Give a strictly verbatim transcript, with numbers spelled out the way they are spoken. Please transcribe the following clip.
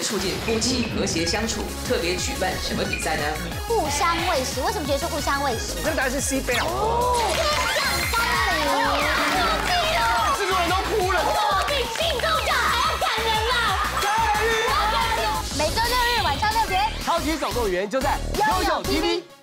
促进夫妻和谐相处，特别举办什么比赛呢？ 互相喂食，为什么觉得是互相喂食？ 这个答案是 C 杯哦。 天降甘霖， 制作人都哭了。 我比庆功奖还要感人啦！每周六日晚上六点， 超级总动员就在 YOYO T V。